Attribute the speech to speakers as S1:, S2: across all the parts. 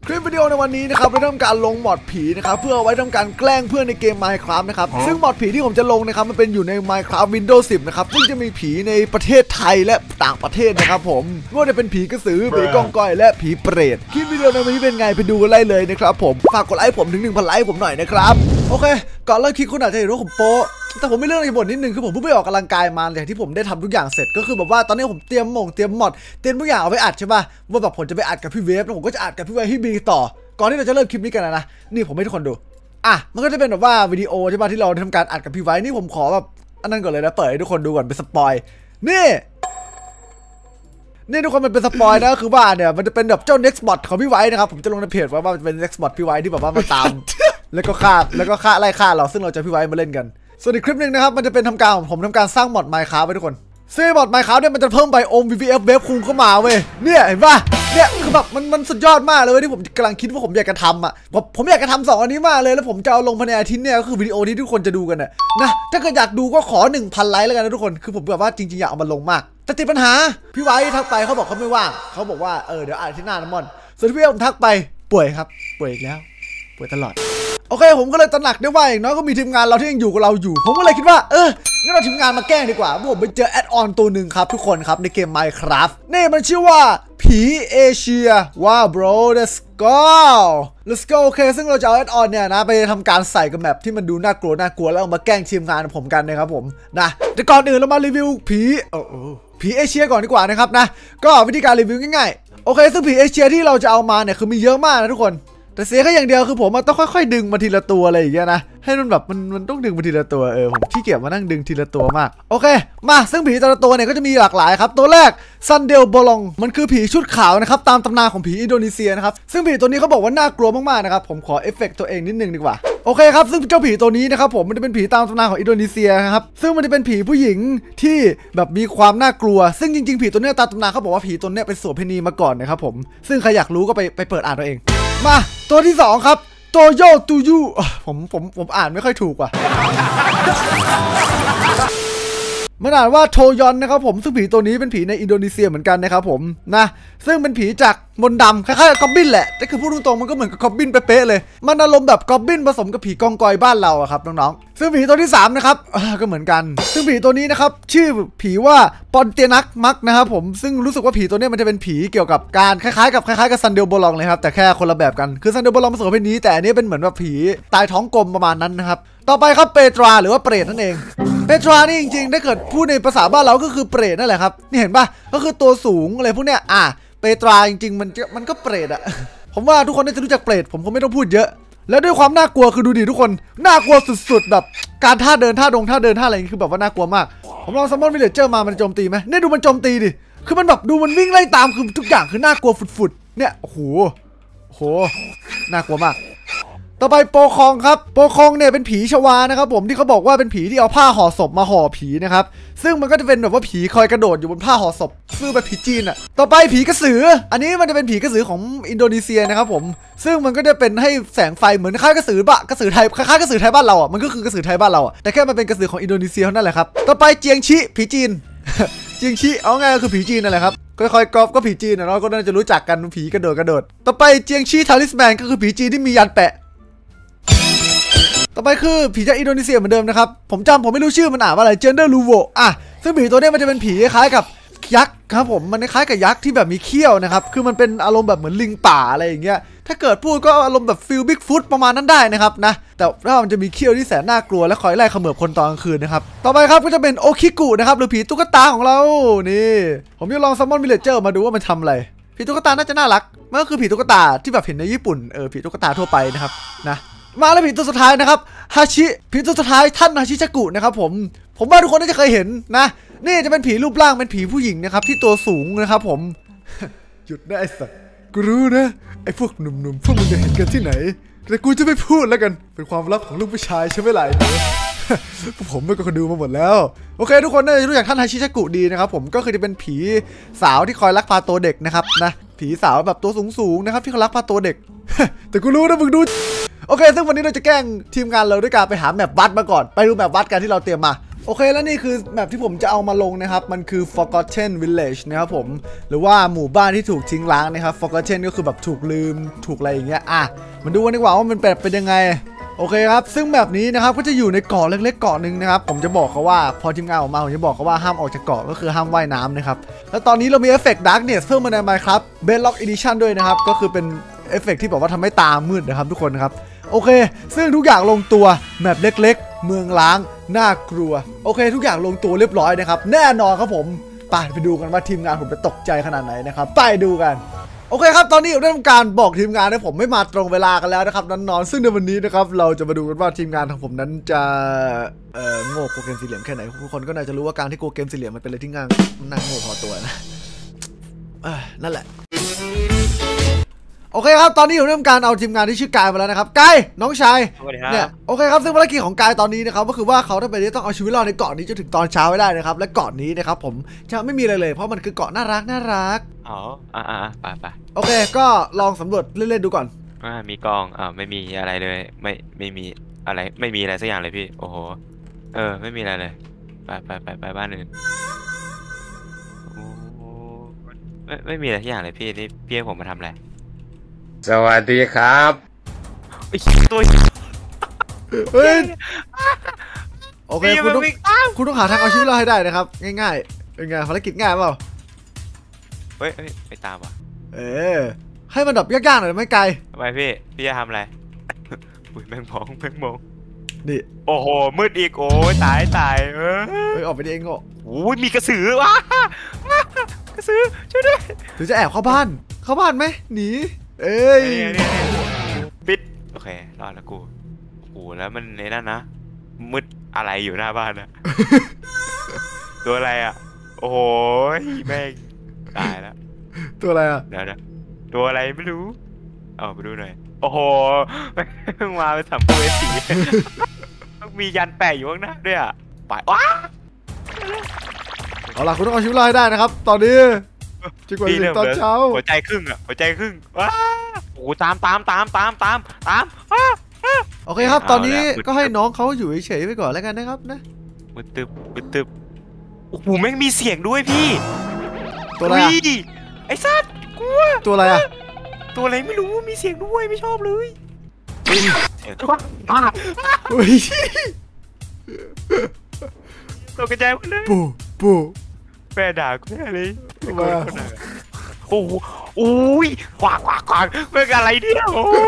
S1: คลิปวิดีโอในวันนี้นะครับเราทำการลงมอดผีนะครับเพื่อเอาไว้ทำการแกล้งเพื่อนในเกม Minecraft นะครับซึ่งมอดผีที่ผมจะลงนะครับมันเป็นอยู่ใน Minecraft Windows 10 นะครับซึ่งจะมีผีในประเทศไทยและต่างประเทศนะครับผมไม่ว่าจะเป็นผีกระสือผีกองกอยและผีเปรตคลิปวิดีโอในวันนี้เป็นไงไปดูกันเลยนะครับผมฝากกดไลค์ผมถึง 1,000 ไลค์ผมหน่อยนะครับโอเคก่อนเริ่มคลิปคุณอาจจะเห็นว่าผมโป๊ะแต่ผมไม่เรื่องในบทนิดนึงคือผมเพิ่งไปออกกำลังกายมาอย่างที่ผมได้ทำทุกอย่างเสร็จก็คือแบบว่าตอนนี้ผมเตรียมมอดเตรียมทุกอย่างเอาไปอัดใช่ป่ะว่าแบบผมจะไปอัดกับพี่เวฟแล้วผมก็จะอัดกับพี่เวฟพี่บีต่อก่อนที่เราจะเริ่มคลิปนี้กันนะนี่ผมให้ทุกคนดูมันก็จะเป็นแบบว่าวิดีโอใช่ป่ะที่เราทำการอัดกับพี่ไว้นี่ผมขอแบบอันนั้นก่อนเลยนะเปิดให้ทุกคนดูก่อนเป็นสปอยนี่ทุกคนมันเป็นสปอยนะคือว่าเนี่ยมันจะเป็นแบบเจ้า next bot ของพี่ไว้นะครับผมจะลงในเพจว่ามันเป็น next bot พี่ไว้ที่แบบว่ามาตาม แล้วก็ฆ่าไล่ฆ่าเราซึ่งเราจะพี่ไว้มาเล่นกันส่วนอีกคลิปนึงนะครับมันจะเป็นทำการของผมทำการสร้างมอด Minecraft ไว้ทุกคนซึ่งมอด Minecraft เนี่ยมันจะเพิ่มไบโอม VVF เวฟคุงเข้ามาเว้ยเนี่ยเห็นป่ะเนี่ยคือแบบมันสุดยอดมากเลยที่ผมกำลังคิดว่าผมอยากจะทำผมอยากจะทำ2อันนี้มากเลยแล้วผมจะเอาลงภายในอาทิตย์เนี่ยก็คือวิดีโอที่ทุกคนจะดูกันนะถ้าเกิดอยากดูก็ขอ 1,000 ไลค์แล้วกันนะทุกคนคือผมแบบว่าจริงๆอยากเอามาลงมากแต่ติดปัญหาพี่ไว้ทักไปเขาบอกเขาไม่ว่างเขาบอกว่าเดี๋ยวอ่านที่หน้าน้ำมอนส่วนพี่ผมทักไปป่วยครับป่วยอีกแล้วป่วยตลอดโอเคผมก็เลยตระหนักได้ว่าอย่างน้อยก็มีทีมงานเราที่ยังอยู่กับเราอยู่ผมก็เลยคิดว่างั้นเราทีมงานมาแกล้งดีกว่าผมไปเจอแอดออนตัวหนึ่งครับทุกคนครับในเกม Minecraft นี่มันชื่อว่าผีเอเชียว้าว bro let's go โอเคซึ่งเราจะเอาแอดออนเนี่ยนะไปทำการใส่กับแมปที่มันดูน่ากลัวแล้วเอามาแกล้งทีมงานผมกันนะครับผมนะแต่ก่อนอื่นเรามารีวิวผีเอเชียก่อนดีกว่านะครับนะก็วิธีการรีวิวง่ายๆโอเคซึ่งผีเอเชียที่เราจะเอามาเนี่ยคือมีเยอะมากนะทุกคนแต่เสียแค่อย่างเดียวคือผมต้องค่อยๆดึงมาทีละตัวอะไรอย่างเงี้ยนะให้มันแบบมันต้องดึงมาทีละตัวผมขี้เกียจมานั่งดึงทีละตัวมากโอเคมาซึ่งผีแต่ละตัวเนี่ยก็จะมีหลากหลายครับตัวแรกซันเดลโบลองมันคือผีชุดขาวนะครับตามตำนานของผีอินโดนีเซียนะครับซึ่งผีตัวนี้เขาบอกว่าน่ากลัวมากๆนะครับผมขอเอฟเฟกต์ตัวเองนิดนึงดีกว่าโอเคครับซึ่งเจ้าผีตัวนี้นะครับผมมันจะเป็นผีตามตำนานของอินโดนีเซียนะครับซึ่งมันจะเป็นผีผู้หญิงที่แบบมีความน่ากลัวซึ่งจริงๆผีตัวนี้ตามตำนานเขาบอกว่าผีตัวนี้เป็นโสเภณีมาก่อนนะครับผมซึ่งใครอยากรู้ก็ไปเปิดอ่านตัวเองมาตัวที่2ครับโตโยตูยูผมอ่านไม่ค่อยถูกว่ะมันอ่านว่าโทยอนนะครับผมซึ่งผีตัวนี้เป็นผีในอินโดนีเซียเหมือนกันนะครับผมนะซึ่งเป็นผีจากมนต์ดำคล้ายๆกับกอบบินแหละแต่คือพูดตรงๆมันก็เหมือนกับกอบบินเป๊ะๆเลยมันอารมณ์แบบกอบบินผสมกับผีกองกอยบ้านเราอะครับน้องๆซึ่งผีตัวที่3นะครับก็เหมือนกันซึ่งผีตัวนี้นะครับชื่อผีว่าปอนเตียนักมักนะครับผมซึ่งรู้สึกว่าผีตัวนี้มันจะเป็นผีเกี่ยวกับการคล้ายๆกับซันเดลโบลองเลยครับแต่แค่คนละแบบกันคือซันเดลโบลองผสมเป็นนี้แต่อันนี้เป็นเหมือนแบบผีตายท้องกลมประมาณนั้นนะครับต่อไปครับเปตราหรือว่าเปรตนั่นเองเปตรานี่จริงๆถ้าเกิดพูดในภาษาบ้านเราก็คือเปรตนั่นแหละครับนี่เห็นป่ะก็คือตัวสูงอะไรพวกเนี้ยเปตราจริงๆมันก็เปรตอะผมว่าทุกคนน่าจะรู้จักเปรตผมคงไม่ต้องพูดเยอะแล้วด้วยความน่ากลัวคือดูดิทุกคนน่ากลัวสุดๆแบบการท่าเดินท่าอะไรคือแบบว่าน่ากลัวมากผมลองซัมมอนวิลเลจเจอร์มามันโจมตีไหมเนี่ยดูมันโจมตีดิคือมันแบบดูมันวิ่งไล่ตามคือทุกอย่างคือน่ากลัวฝุดๆเนี่ยโอ้โหน่ากลัวมากต่อไปโปคองครับโปคองเนี่ยเป็นผีชวานะครับผมที่เขาบอกว่าเป็นผีที่เอาผ้าห่อศพมาห่อผีนะครับซึ่งมันก็จะเป็นแบบว่าผีคอยกระโดดอยู่บนผ้าห่อศพซึ่งแบบผีจีนอ่ะต่อไปผีกระสืออันนี้มันจะเป็นผีกระสือของอินโดนีเซียนะครับผมซึ่งมันก็จะเป็นให้แสงไฟเหมือนคล้ายกระสือไทยคล้ายกระสือไทยบ้านเราอ่ะมันก็คือกระสือไทยบ้านเราอ่ะแต่แค่มันเป็นกระสือของอินโดนีเซียเท่านั้นแหละครับต่อไปเจียงชิผีจีน เจียงชิเอาไงก็คือผีจีนนั่นแหละครับค่อยๆกรอบก็ผีจีนนะเราก็น่าจะรู้จักกันผีกระโดดต่อไปเจียงชิทาลิสแมนก็คือผีจีนที่มียันแปะต่อไปคือผีจากอินโดนีเซียเหมือนเดิมนะครับผมไม่รู้ชื่อมันอ่านว่าอะไรเจนเดอร์ลูโวซึ่งผีตัวนี้มันจะเป็นผีคล้ายกับยักษ์ครับผมมันคล้ายกับยักษ์ที่แบบมีเขี้ยวนะครับคือมันเป็นอารมณ์แบบเหมือนลิงป่าอะไรอย่างเงี้ยถ้าเกิดพูดก็อารมณ์แบบฟิลบิ๊กฟุตประมาณนั้นได้นะครับนะแต่ถ้ามันจะมีเขี้ยวที่แสนน่ากลัวและคอยไล่เขมือบคนตอนกลางคืนนะครับต่อไปครับก็จะเป็นโอคิกุนะครับหรือผีตุ๊กตาของเรานี่ผมจะลองซัมมอนวิลเลจเจอร์มาดูว่ามันทำอะไรผีตุ๊กตาน่าจะน่ารักมันก็คือผีตุ๊กตาที่แบบเห็นในญี่ปุ่นผีตุ๊กตาทั่วไปนะครับนะมาแล้วผีตัวสุดท้ายนะครับฮาชิผีตัวสุดท้ายท่านฮาชิชากุนะครับผมว่าทุกคนน่าจะเคยเห็นนะนี่จะเป็นผีรูปร่างเป็นผีผู้หญิงนะครับที่ตัวสูงนะครับผม หยุดนะไอ้สัสกูรู้นะไอ้พวกหนุ่มๆพวกมึงจะเห็นกันที่ไหนแต่กูจะไม่พูดแล้วกันเป็นความลับของลูกผู้ชายใช่ไหมล่ะผมไม่ก็ดูมาหมดแล้วโอเคทุกคนน่าจะรู้จักท่านฮาชิชากุดีนะครับผมก็คือจะเป็นผีสาวที่คอยลักพาตัวเด็กนะครับนะผีสาวแบบตัวสูงนะครับที่เขาลักพาตัวเด็ก แต่กูรู้นะมึงดูโอเคซึ่งวันนี้เราจะแกล้งทีมงานเราด้วยการไปหาแมปวัดมาก่อนไปดูแมปวัดกันที่เราเตรียมมาโอเคแล้วนี่คือแมปที่ผมจะเอามาลงนะครับมันคือ Forgotten Village นะครับผมหรือว่าหมู่บ้านที่ถูกทิ้งร้างนะครับ Forgotten ก็คือแบบถูกลืมถูกอะไรอย่างเงี้ยมาดูกันดีกว่าว่ามันเป็นยังไงโอเคครับซึ่งแบบนี้นะครับก็จะอยู่ในเกาะเล็กๆเกาะหนึ่งนะครับผมจะบอกเขาว่าพอทีมงานออกมาผมจะบอกเขาว่าห้ามออกจากเกาะก็คือห้ามว่ายน้ำนะครับแล้วตอนนี้เรามีเอฟเฟกต์ Darkness เพิ่มมาใน Minecraft Bedrock Edition ด้วยนะครับก็คือเป็นเอฟเฟกต์ที่บอกว่าทำให้ตามืดนะครับทุกคนครับโอเคซึ่งทุกอย่างลงตัวแมปเล็กๆเมืองล้างน่ากลัวโอเคทุกอย่างลงตัวเรียบร้อยนะครับแน่นอนครับผมไปดูกันว่าทีมงานผมจะตกใจขนาดไหนนะครับไปดูกันโอเคครับตอนนี้เราได้ทำการบอกทีมงานให้ผมไม่มาตรงเวลากันแล้วนะครับนอนซึ่งในวันนี้นะครับเราจะมาดูกันว่าทีมงานของผมนั้นจะโง่โกเกมสี่เหลี่ยมแค่ไหนทุกคนก็น่าจะรู้ว่าการที่โกเกมสี่เหลี่ยมมันเป็นอะไรที่น่าโง่พอตัวนะนั่นแหละโอเคครับตอนนี้ผมได้ทำการเอาทีมงานที่ชื่อกายมาแล้วนะครับกายน้องชายเนี่ยโอเคครับซึ่งภารกิจของกายตอนนี้นะครับก็คือว่าเขาต้องเอาชีวิตรอดในเกาะนี้จนถึงตอนเช้าไว้ได้นะครับและเกาะนี้นะครับผมจะไม่มีอะไรเลยเพราะมันคือเกาะน่ารัก
S2: อ๋อไป
S1: โอเคก็ลองสำรวจเล่นๆดูก่อน
S2: มีกองไม่มีอะไรเลยไม่มีอะไรไม่มีอะไรสักอย่างเลยพี่โอ้โหไม่มีอะไรเลยไปบ้านอื่นโอ้ไม่มีอะไรสักอย่างเลยพี่นี่พี่ให้ผมมาทำอะไร
S3: สวัสดีครับ
S2: ไอ้ตัว
S1: เฮ้ยโอเคคุณต้องหาทางเอาชีวิตรอดให้ได้นะครับง่ายๆเป็นไงภารกิจง่ายเปล่า
S2: เฮ้ยไปตามว่ะ
S1: ให้มันแบบยากๆหน่อยไม่ไกล
S2: ทำไมพี่จะทำอะไรอุ้ยแมงมอง
S1: นี่
S2: โอ้โหมืดอีกโอ้ยตาย
S1: ออกไปเองก็
S2: โอ้ยมีกระสือวะกระสือช่วยด้วย
S1: หรือจะแอบเข้าบ้านไหมหนี
S2: ปิดโอเครอดแล้วกูโอ้แล้วมันในนั่นนะมืดอะไรอยู่หน้าบ้านนะตัวอะไรอ่ะโอ้โหแม่งตายแล้ว
S1: ตัวอะไรอ่ะ
S2: เดี๋ยวตัวอะไรไม่รู้เอาไปดูหน่อยโอ้โหมาเป็นสัมภเวสีมียันแปะอยู่ข้างหน้าด้วยอ่ะไปว้า
S1: เอาล่ะคุณต้องเอาชีวิตรอดให้ได้นะครับตอนนี้จนกว่าตอนเช้า
S2: หัวใจครึ่งว้าโอ้ตาม
S1: โอเคครับตอนนี้ก็ให้น้องเขาอยู่เฉยๆไปก่อนแล้วกันนะครับนะ
S2: มืดตึบโอ้โหแม่งมีเสียงด้วยพี่
S1: ตัวอะไร
S2: ไอ้สัตว์กลัว
S1: ตัวอะไรอะ
S2: ตัวอะไรไม่รู้มีเสียงด้วยไม่ชอบเลยตัวกระจายหมดเลย
S1: ปู่
S2: แม่ด่ากูแน่เลยโอ้ยขวางเมื่ออะไรเนี่ย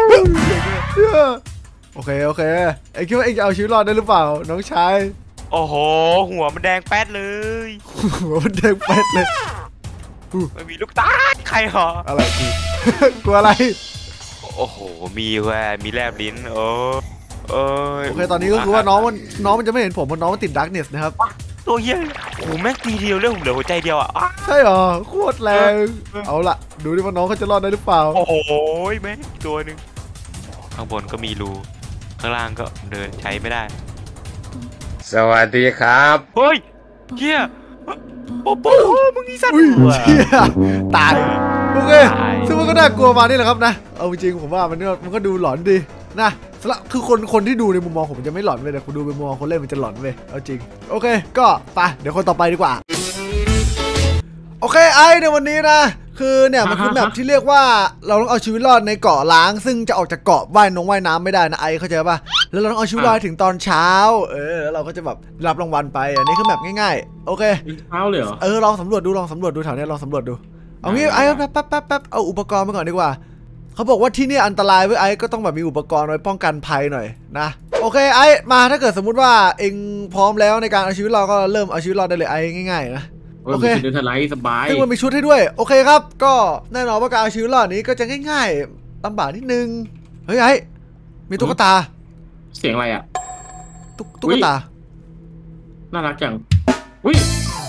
S1: โอเคไอ้คิดว่าเอ็งจะเอาชีวิตรอดได้หรือเปล่าน้องชาย
S2: โอ้โหหัวมันแดงแป๊ดเลย
S1: หัวมันแดงแป๊ดเลย
S2: ไม่มีลูกตาใครหรอ
S1: อะไรกลัวอะไร
S2: โอ้โหมีแหวมีแลบลิ้นโ
S1: อเคตอนนี้ก็คือว่าน้องมันจะไม่เห็นผมเพราะน้องมันติดดาร์กเนสนะครับ
S2: ตัวเหี้ยโอ้แม่งตีเดียวเรื่องผมเหลือหัวใจเดียวอ่ะ
S1: ใช่เหรอโคตรแรงเอาละดูดิว่าน้องเขาจะรอดได้หรือเปล่า
S2: โอ้โหแม่งตัวหนึ่งข้างบนก็มีรูข้างล่างก็เดินใช้ไม่ได้
S3: สวัสดีครับ
S2: เฮ้ยเฮียโอ้โหมึงนี่สัตว์
S1: ตายโอเคซึ่งมันก็น่ากลัวมานี่แหละครับนะเอาจริงผมว่ามันก็ดูหลอนดีนะสำหรับคือคนที่ดูในมุมมองผมจะไม่หลอนเลยแต่คุณดูในมุมมองคนเล่นมันจะหลอนเว้ยเอาจริงโอเคก็ไปเดี๋ยวคนต่อไปดีกว่าโอเคไอในวันนี้นะคือเนี่ยมันคือแมปที่เรียกว่าเราต้องเอาชีวิตรอดในเกาะล้างซึ่งจะออกจากเกาะว่ายน้ำไม่ได้นะไอเข้าใจป่ะแล้วเราต้องเอาชีวิตรอดถึงตอนเช้าแล้วเราก็จะแบบรับรางวัลไปอันนี้คือแมปง่ายๆโอเค
S3: เช้าเลยเหรอ
S1: ลองสำรวจดูแถวนี้ลองสำรวจดูเอางี้ไอแป๊บเอาอุปกรณ์มาก่อนดีกว่าเขาบอกว่าที่นี่อันตรายเว้ยไอ้ก็ต้องแบบมีอุปกรณ์ไว้ป้องกันภัยหน่อยนะโอเคไอ้มาถ้าเกิดสมมุติว่าเองพร้อมแล้วในการเอาชีวิตเราก็เริ่มเอาชีวิตเราได้เลยไอ้ง่ายๆนะ
S3: โอเคเดินทางสบาย
S1: ซึ่งมันมีชุดให้ด้วยโอเคครับก็แน่นอนว่าการเอาชีวิตรอดนี้ก็จะง่ายๆลำบากนิดนึงเฮ้ยไอ้มีตุ๊กตา
S3: เสียงอะไรอ่ะ
S1: ตุ๊กตา
S3: น่ารักจังอุ้ย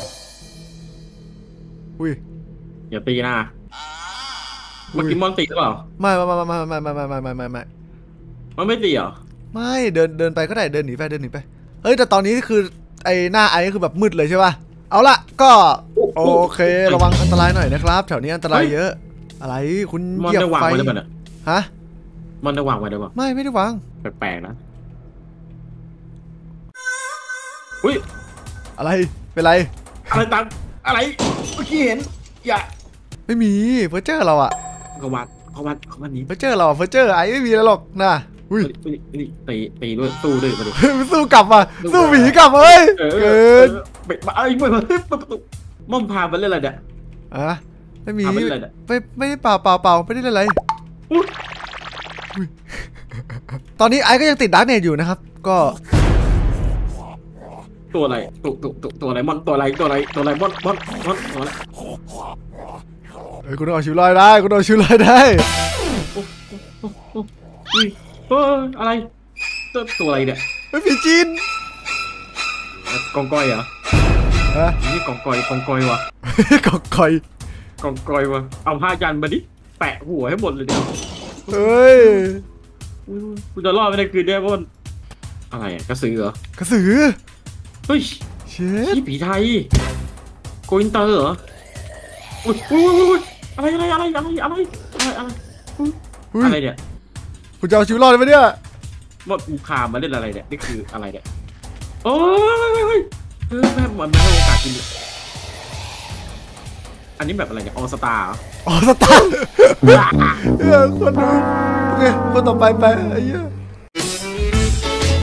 S3: อย่าตีนะเมื่อกี้มอนตีหรือเปล่า
S1: ไม่
S3: มันไม่ตีเหรอ
S1: ไม่เดินไปก็ได้เดินหนีไปเฮ้ยแต่ตอนนี้คือไอหน้าไอคือแบบมืดเลยใช่ป่ะเอาละก็โอเคระวังอันตรายหน่อยนะครับแถวนี้อันตรายเยอะอะไรคุณเหยียบไฟฮะ
S3: มันได้วางไว้ได้ป่ะ
S1: ไม่ได้วาง
S3: แปลกๆนะอุ้ย
S1: อะไรเป็นไร
S3: อะไรตังอะไรเมื่อกี้เห็นอย่า
S1: ไม่มีเฟอร์เจอร์เราอะ
S3: เขาวันนี้
S1: เฟอร์เจอร์เราเฟอร์เจอร์ไอ้ไม่มีแล้วหรอกนะอุ้ย
S3: นี่ตีด้วยสู้ด้วยมาดิ
S1: สู้กลับมาสู้หมีกลับมาเฮ้ยเกิน
S3: ไอ้ไม่มาประตูม่อมพาไปเล่นอะไรเนี่ย
S1: อะไม่มี
S3: พาไปเล่นอะไรเนี่ย
S1: ไม่เปล่าไม่ได้เล่นอะไรอุ๊ยตอนนี้ไอ้ก็ยังติดดาร์กเนตอยู่นะครับก็
S3: ตัวอะไรตัวอะไรมอนตัวอะไรมอนตัวอะไร
S1: เฮ้ยคุณเอาชิวลอยได้คุณเอาชิวลอยได้
S3: อะไรตัวอะไรเนี่ย
S1: ไม่ผีจีน
S3: กองกอยเหรอ
S1: ฮะ
S3: นี่กองกอยวะ
S1: กอกคอย
S3: กองกอยวะเอาผ้ายันมาดิแปะหัวให้หมดเลยเดี๋ยว
S1: เฮ้ย
S3: กูจะรอดไม่ได้คืนได้บนอะไรกระสือเหรอก
S1: ระสือ
S3: เฮ้ย
S1: เช็ด
S3: ที่ผีไทยโกอินเตอร์เหรออุ้ยอะไรอะไรเนี่ย
S1: คุณจะเอาชีวิตรอดไหมเนี่ย
S3: ว่ากูพามาเล่นอะไรเนี่ยนี่คืออะไรเนี่ยโอ้ยแม่มันไม่ให้โอกาสกินอันนี้แบบอะไรเนี่ยออสตาร์
S1: อ๋อสตาร์คนดูโอเคคนต่อไปไอ้เหี้ย